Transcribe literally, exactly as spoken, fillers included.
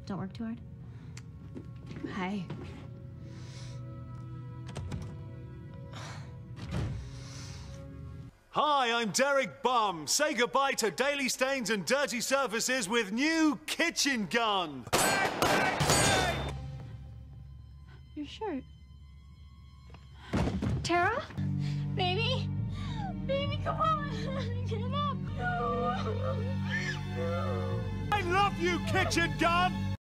Don't work too hard. Hi. Hi, I'm Derek Bum. Say goodbye to daily stains and dirty surfaces with new kitchen gun. Your shirt. Tara? Baby? Baby, come on. Get up. No. No. I love you, kitchen gun.